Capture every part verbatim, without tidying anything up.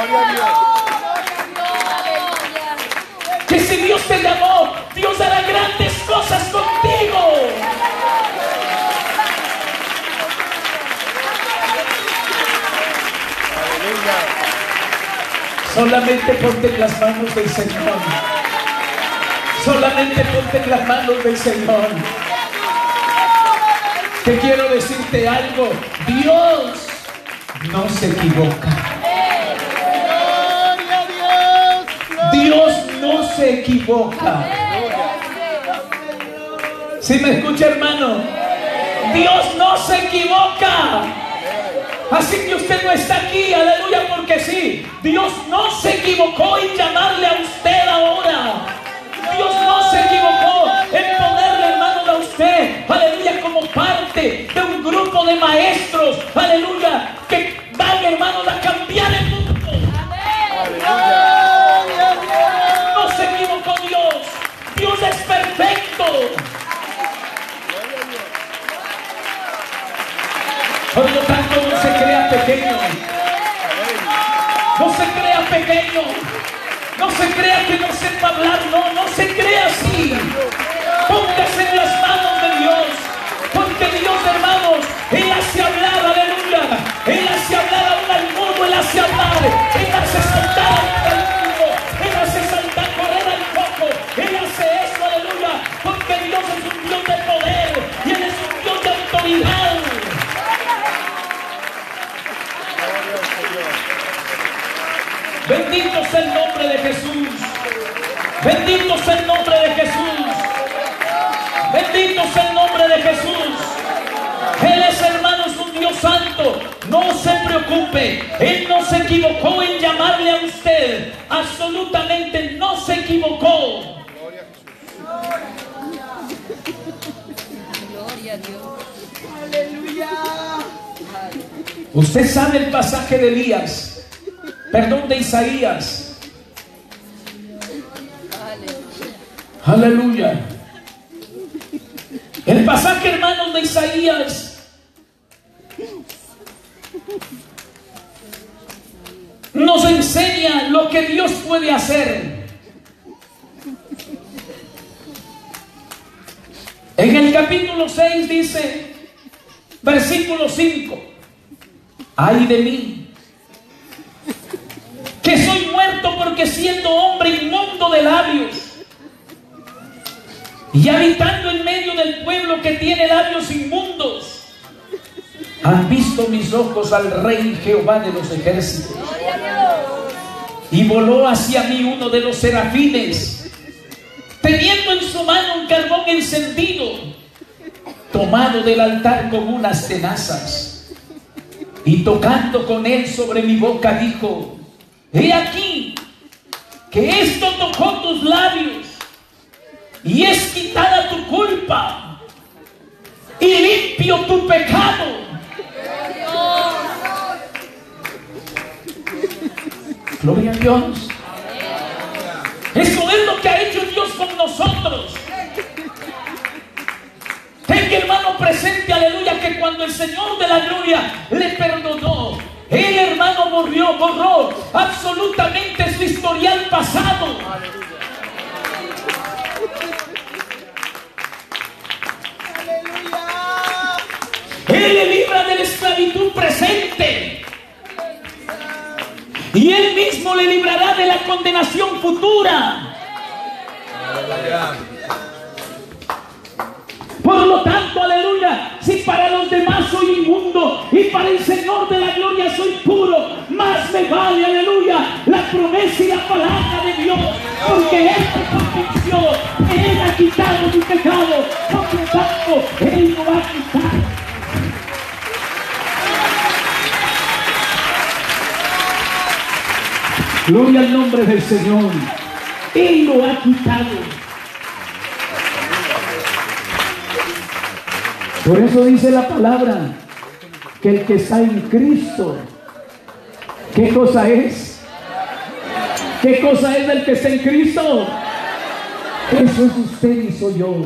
Que si Dios te llamó, Dios hará grandes cosas contigo. Solamente ponte en las manos del Señor. Solamente ponte en las manos del Señor. Que quiero decirte algo. Dios no se equivoca. Dios no se equivoca. ¿Sí me escucha, hermano? Dios no se equivoca. Así que usted no está aquí, aleluya, porque sí. Dios no se equivocó en llamarle a usted ahora. Dios no se equivocó en ponerle en manos a usted, aleluya, como parte de un grupo de maestros, aleluya, que van, hermanos, a cambiar el mundo. No se equivocó Dios. Dios es perfecto. Por lo tanto, no se crea pequeño. No se crea pequeño. No se crea que no sepa hablar. No, no se crea así. Póngase en las manos de Dios. Porque Dios, hermanos, Él hace hablar, aleluya. Él hace hablar aún al mundo. Él hace hablar. Él hace saltar al mundo. Él hace saltar, correr al coco. Él hace eso, aleluya. Porque Dios es un Dios de poder. Y Él es un Dios de autoridad. Bendito sea el nombre de Jesús. Bendito sea el nombre de Jesús. Bendito sea el nombre de Jesús. Él es, hermanos, un Dios santo. No se preocupe. Él no se equivocó en llamarle a usted. Absolutamente no se equivocó. Gloria a Dios. Aleluya. Usted sabe el pasaje de Elías. Perdón, de Isaías. Aleluya. El pasaje, hermanos, de Isaías nos enseña lo que Dios puede hacer. En el capítulo seis dice, versículo cinco: ay de mí, que soy muerto, porque siendo hombre inmundo de labios y habitando en medio del pueblo que tiene labios inmundos, han visto mis ojos al Rey Jehová de los ejércitos. Y voló hacia mí uno de los serafines, teniendo en su mano un carbón encendido, tomado del altar con unas tenazas, y tocando con él sobre mi boca dijo: he aquí que esto tocó tus labios, y es quitada tu culpa y limpio tu pecado. Gloria a Dios. Eso es lo que ha hecho Dios con nosotros. Tenga, hermano, presente, aleluya, que cuando el Señor de la gloria le perdonó, el hermano borró, borró absolutamente su historial pasado. Él le libra de la esclavitud presente. Y Él mismo le librará de la condenación futura. Por lo tanto, aleluya, si para los demás soy inmundo y para el Señor de la gloria soy puro, más me vale, aleluya, la promesa y la palabra de Dios, porque Él me convenció, Él ha quitado mi pecado, por lo tanto, Él lo va a quitar. Gloria al nombre del Señor. Él lo ha quitado. Por eso dice la palabra que el que está en Cristo, ¿qué cosa es? ¿Qué cosa es el que está en Cristo? Eso es usted y soy yo.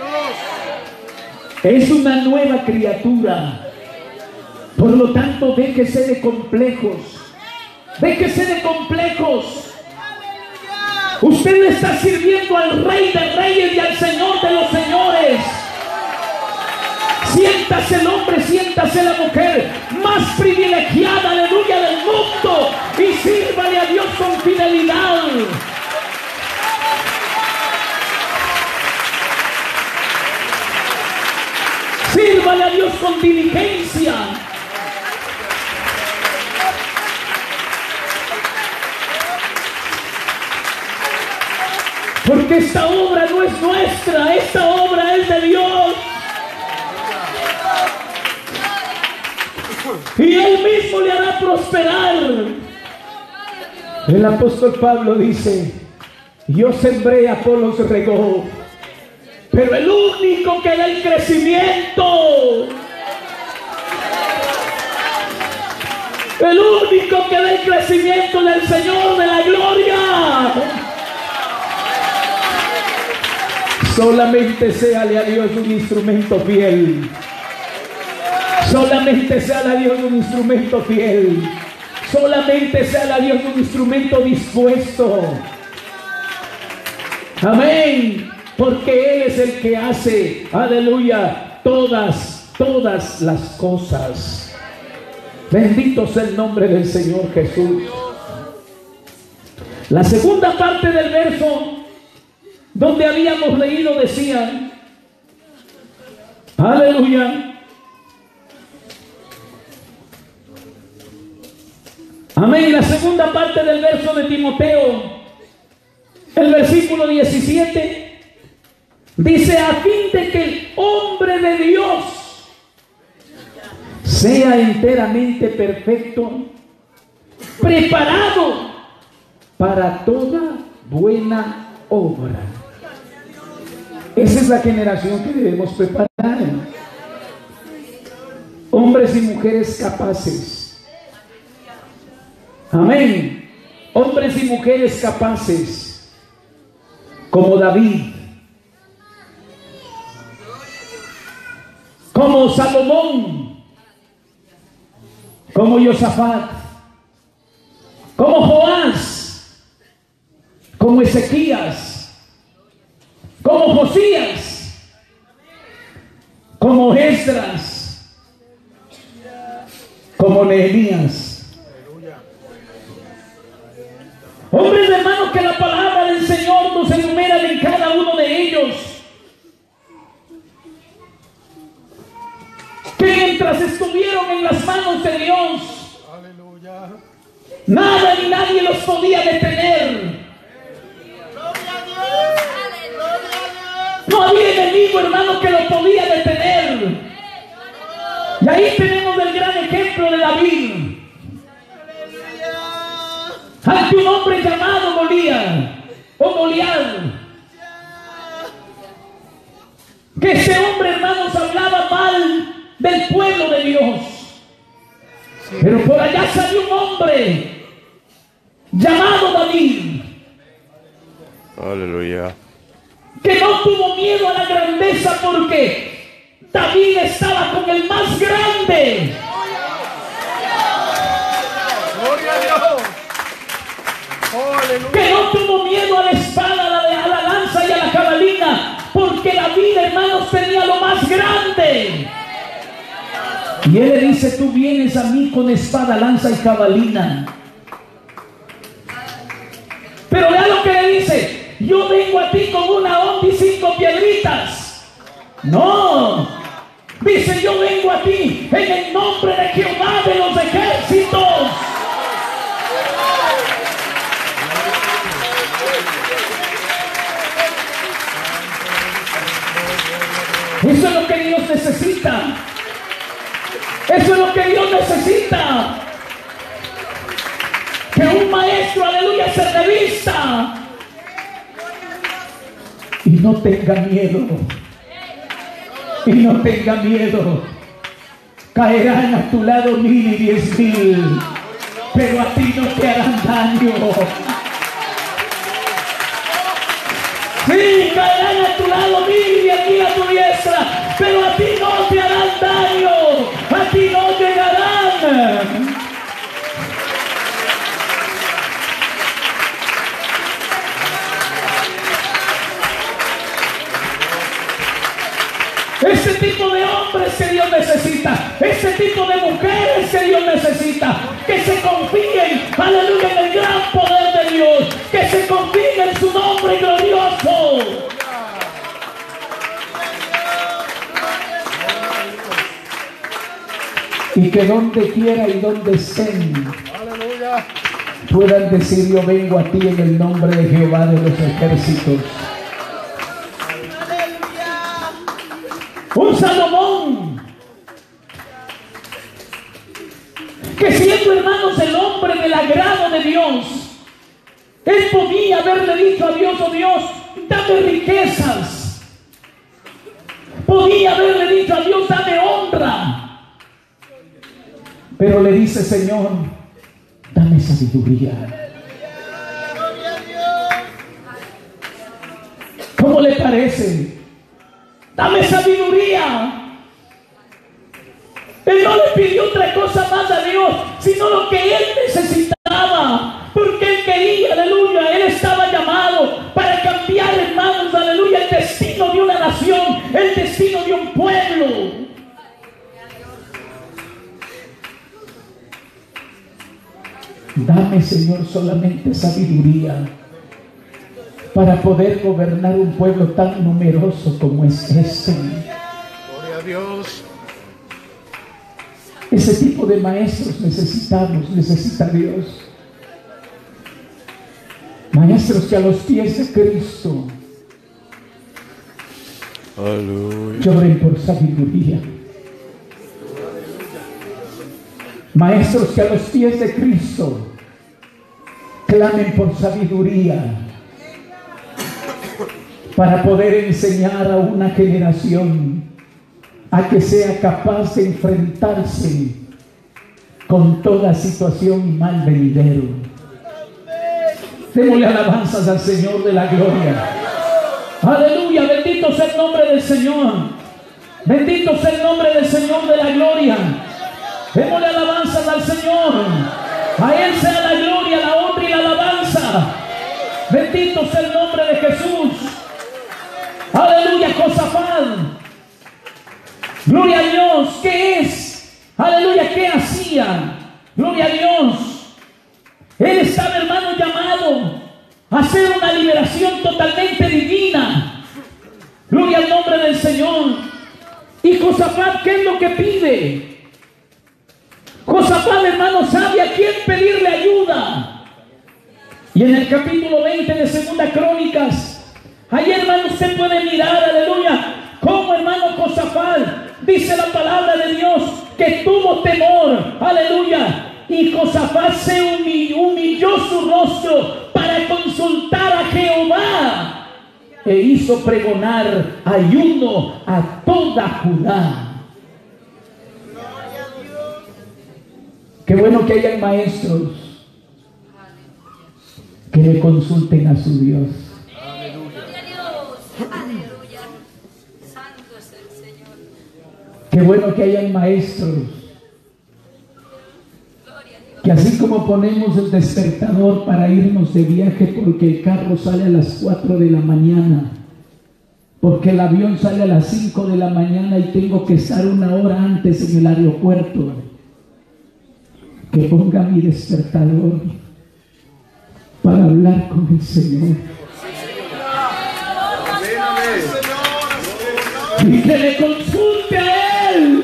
Es una nueva criatura. Por lo tanto, déjese de complejos. Déjese de complejos. Usted le está sirviendo al Rey de Reyes y al Señor de los Señores. Siéntase el hombre, siéntase la mujer más privilegiada, aleluya, del mundo, y sírvale a Dios con fidelidad. Sírvale a Dios con diligencia. Porque esta obra no es nuestra, esta obra es de Dios. Y Él mismo le hará prosperar. El apóstol Pablo dice: yo sembré, Apolos regó, pero el único que da el crecimiento, el único que da el crecimiento del Señor de la gloria. Solamente séale a Dios un instrumento fiel. Solamente sea a Dios un instrumento fiel. Solamente sea a Dios un instrumento dispuesto. Amén. Porque Él es el que hace, aleluya, todas, todas las cosas. Bendito sea el nombre del Señor Jesús. La segunda parte del verso donde habíamos leído decía, aleluya, amén. La segunda parte del verso de Timoteo, el versículo diecisiete, dice: a fin de que el hombre de Dios sea enteramente perfecto, preparado para toda buena obra. Esa es la generación que debemos preparar. Hombres y mujeres capaces. Amén. Hombres y mujeres capaces, como David, como Salomón, como Josafat, como Joás, como Ezequías, como Josías, como Esdras, como Nehemías. Hombres, hermanos, que la palabra del Señor nos enumera en cada uno de ellos, que mientras estuvieron en las manos de Dios, aleluya, nada ni nadie los podía detener. No había enemigo, hermano, que lo podía detener. Y ahí tenemos el gran ejemplo de David, ante un hombre llamado Goliat o Goliat, que ese hombre, hermanos, hablaba mal del pueblo de Dios. Pero por allá salió un hombre llamado David, aleluya, que no tuvo miedo a la grandeza, porque David estaba con el más grande. Gloria a Dios. Aleluya. Que no tuvo miedo a la espada, a la, a la lanza y a la jabalina, porque David, hermanos, tenía lo más grande. Y él le dice: tú vienes a mí con espada, lanza y jabalina. Pero vea lo que le dice: yo vengo a ti con una onda y cinco piedritas. No, dice: yo vengo a ti en el nombre de Jehová de los ejércitos. Eso es lo que Dios necesita. Eso es lo que Dios necesita. Que un maestro, aleluya, se revista y no tenga miedo. Y no tenga miedo. Caerán a tu lado mil y diez mil, pero a ti no te harán daño. Sí, caerán a tu lado mil y aquí a tu diestra, pero a ti no te harán daño. A ti no llegarán. necesita. Ese tipo de mujeres que Dios necesita. Que se confíen, aleluya, en el gran poder de Dios. Que se confíen en su nombre glorioso. Y que donde quiera y donde estén, aleluya, puedan decir: yo vengo a ti en el nombre de Jehová de los ejércitos. Aleluya. Un Salomón que, siendo, hermanos, el hombre del agrado de Dios, él podía haberle dicho a Dios: oh Dios, dame riquezas. Podía haberle dicho a Dios: dame honra. Pero le dice: Señor, dame sabiduría. ¿Cómo le parece? Dame sabiduría. Él no le pidió otra cosa más a Dios, sino lo que él necesitaba. Porque él quería, aleluya, él estaba llamado para cambiar, hermanos, aleluya, el destino de una nación, el destino de un pueblo. Dame, Señor, solamente sabiduría para poder gobernar un pueblo tan numeroso como es este. Gloria a Dios. Ese tipo de maestros necesitamos, necesita Dios. Maestros que a los pies de Cristo Aleluya. lloren por sabiduría. Maestros que a los pies de Cristo clamen por sabiduría para poder enseñar a una generación a que sea capaz de enfrentarse con toda situación y mal venidero. Démosle alabanzas al Señor de la gloria. Aleluya, bendito sea el nombre del Señor. Bendito sea el nombre del Señor de la gloria. Démosle alabanzas al Señor. A Él sea la gloria, la honra y la alabanza. Bendito sea el nombre de Jesús. Aleluya, Josafat. Gloria a Dios. ¿Qué es? Aleluya, ¿qué hacía? Gloria a Dios. Él estaba, hermano, llamado a hacer una liberación totalmente divina. Gloria al nombre del Señor. Y Josafat, ¿qué es lo que pide? Josafat, hermano, sabe a quién pedirle ayuda. Y en el capítulo veinte de Segunda Crónicas, ahí, hermano, usted puede mirar, aleluya, cómo, hermano, Josafat, dice la palabra de Dios, que tuvo temor, aleluya. Y Josafat se humilló, humilló su rostro para consultar a Jehová, e hizo pregonar ayuno a toda Judá. Qué bueno que hayan maestros que le consulten a su Dios. Aleluya. Aleluya. Santo es el Señor. Qué bueno que hayan maestros que, así como ponemos el despertador para irnos de viaje porque el carro sale a las cuatro de la mañana, porque el avión sale a las cinco de la mañana y tengo que estar una hora antes en el aeropuerto, que ponga mi despertador para hablar con el Señor y que le consulte a Él,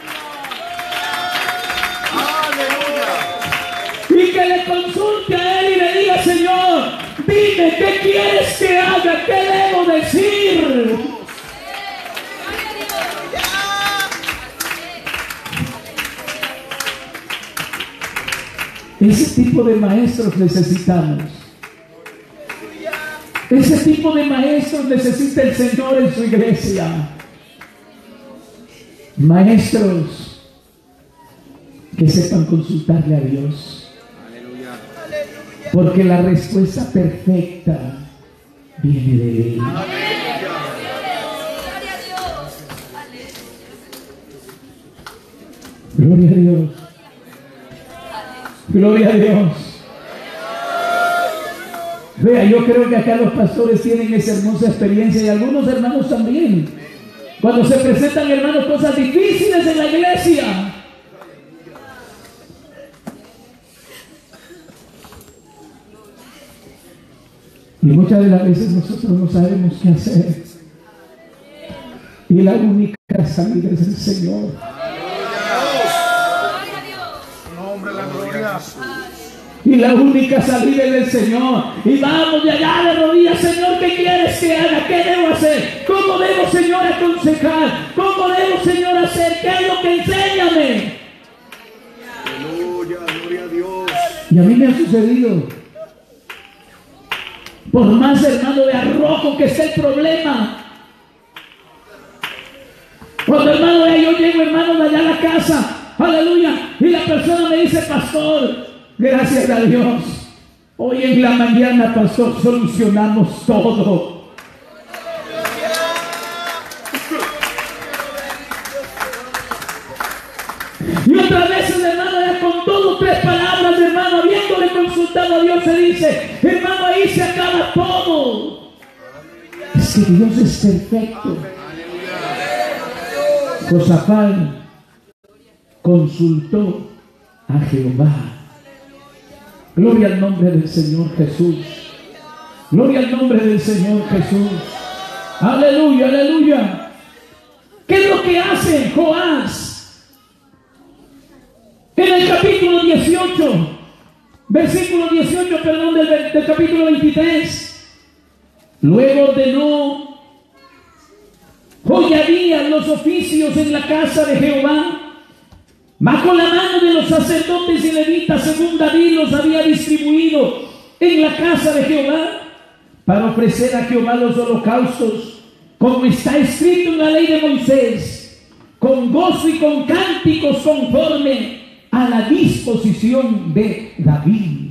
y que le consulte a Él y le diga: Señor, dime qué quieres que haga, qué debo decir. Ese tipo de maestros necesitamos. Ese tipo de maestros necesita el Señor en su iglesia. Maestros que sepan consultarle a Dios. Porque la respuesta perfecta viene de Él. Gloria a Dios. Gloria a Dios. Vea, yo creo que acá los pastores tienen esa hermosa experiencia y algunos hermanos también. Cuando se presentan, hermanos, cosas difíciles en la iglesia, y muchas de las veces nosotros no sabemos qué hacer, y la única salida es el Señor. Y la única salida es del Señor. Y vamos de allá de rodillas: Señor, ¿qué quieres que haga? ¿Qué debo hacer? ¿Cómo debo, Señor, aconsejar? ¿Cómo debo, Señor, hacer? ¿Qué es lo que enséñame? Aleluya, gloria a Dios. Y a mí me ha sucedido. Por más, hermano, de arrojo que esté el problema, cuando, hermano, yo llego, hermano, de allá a la casa, aleluya, y la persona me dice: pastor, gracias a Dios, hoy en la mañana, pastor, solucionamos todo. Y otras veces, hermano, ya con dos o tres palabras, hermano, habiéndole consultado a Dios, se dice: hermano, ahí se acaba todo. Es que Dios es perfecto. Josafat consultó a Jehová. Gloria al nombre del Señor Jesús. Gloria al nombre del Señor Jesús. Aleluya, aleluya. ¿Qué es lo que hace Joás? En el capítulo dieciocho, versículo dieciocho, perdón, del, del capítulo veintitrés. Luego ordenó Joiadía los oficios en la casa de Jehová, bajo la mano de los sacerdotes y levitas, según David los había distribuido en la casa de Jehová, para ofrecer a Jehová los holocaustos, como está escrito en la ley de Moisés, con gozo y con cánticos conforme a la disposición de David.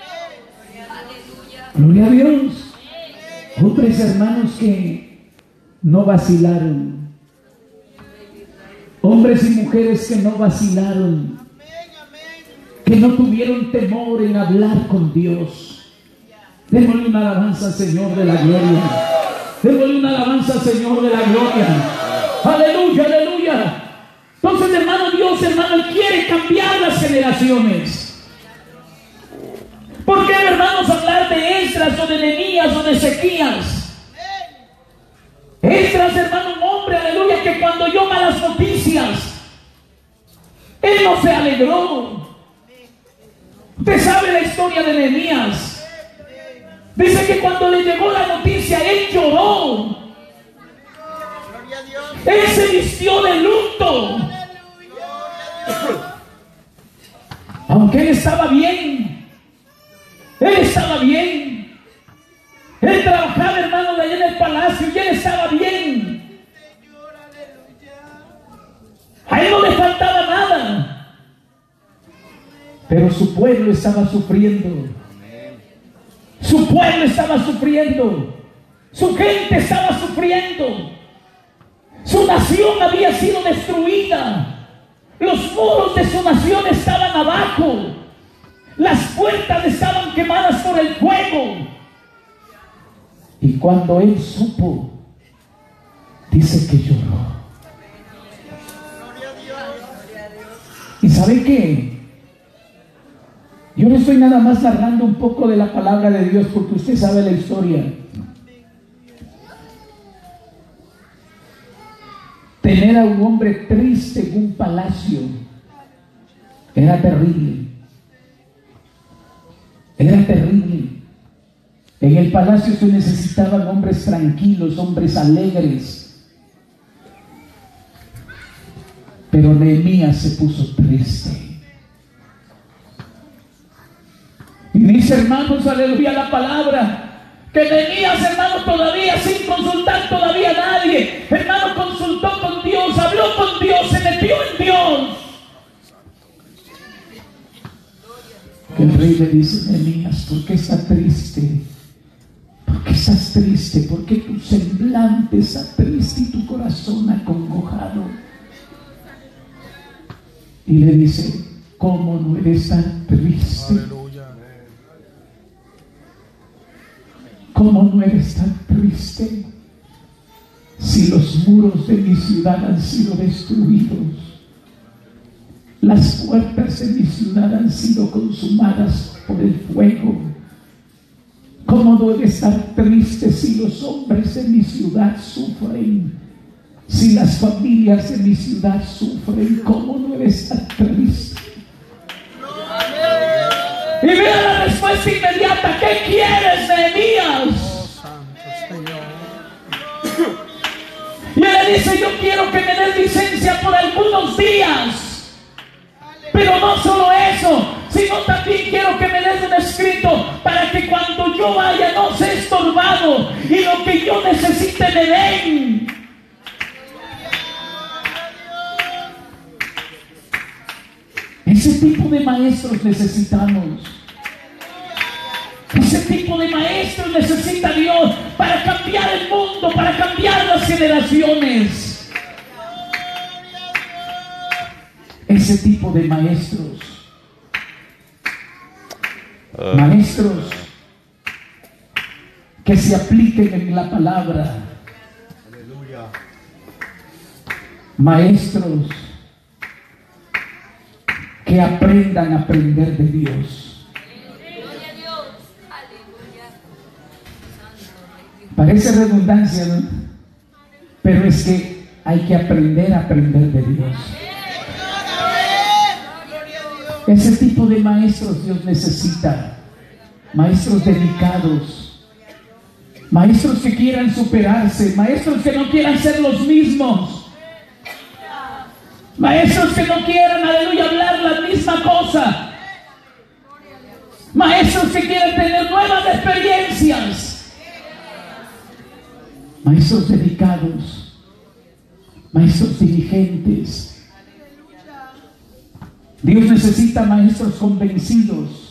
Gloria a Dios. Hombres, hermanos, que no vacilaron. Hombres y mujeres que no vacilaron, que no tuvieron temor en hablar con Dios. Démosle una alabanza al Señor de la gloria. Démosle una alabanza al Señor de la gloria. Aleluya, aleluya. Entonces, hermano, Dios, hermano, Él quiere cambiar las generaciones. ¿Por qué, hermanos, hablar de Esdras o de Nehemías o de Ezequías? Esdras, hermano, un hombre, aleluya, que cuando oyó malas noticias, él no se alegró. Usted sabe la historia de Nehemías. Dice que cuando le llegó la noticia, él lloró. Él se vistió de luto. Aunque él estaba bien. Él estaba bien. Él trabajaba, hermano, de allá en el palacio, y él estaba bien. A él no le faltaba nada. Pero su pueblo estaba sufriendo. Su pueblo estaba sufriendo. Su gente estaba sufriendo. Su nación había sido destruida. Los muros de su nación estaban abajo. Las puertas estaban quemadas por el fuego. Y cuando él supo, dice que lloró. ¿Y sabe qué? Yo no estoy nada más narrando un poco de la palabra de Dios, porque usted sabe la historia. Tener a un hombre triste en un palacio era terrible. Era terrible. En el palacio se necesitaban hombres tranquilos, hombres alegres. Pero Nehemías se puso triste. Y dice, hermanos, aleluya, la palabra, que Nehemías, hermano, todavía sin consultar todavía a nadie, hermano, consultó con Dios, habló con Dios, se metió en Dios. El rey le dice, Nehemías, ¿por qué estás triste? ¿Por qué estás triste? ¿Por qué tu semblante está triste y tu corazón acongojado? Y le dice, ¿cómo no eres tan triste? Aleluya. ¿Cómo no eres tan triste? si los muros de mi ciudad han sido destruidos, las puertas de mi ciudad han sido consumadas por el fuego, ¿cómo no debe estar triste si los hombres de mi ciudad sufren? Si las familias de mi ciudad sufren, ¿cómo no debe estar triste? Y vea la respuesta inmediata. ¿Qué quieres, Nehemías? Y él le dice: yo quiero que me des licencia por algunos días. Pero no solo eso, sino también quiero que me des un escrito para que cuando yo vaya no sea estorbado y lo que yo necesite me den. Ese tipo de maestros necesitamos. Ese tipo de maestros necesita Dios para cambiar el mundo, para cambiar las generaciones. Ese tipo de maestros. Maestros que se apliquen en la palabra. Maestros que aprendan a aprender de Dios. Parece redundancia, ¿no? Pero es que hay que aprender a aprender de Dios. Ese tipo de maestros Dios necesita. Maestros dedicados, maestros que quieran superarse, maestros que no quieran ser los mismos. Maestros que no quieran, aleluya, hablar la misma cosa. Maestros que quieran tener nuevas experiencias. Maestros dedicados. Maestros diligentes. Dios necesita maestros convencidos.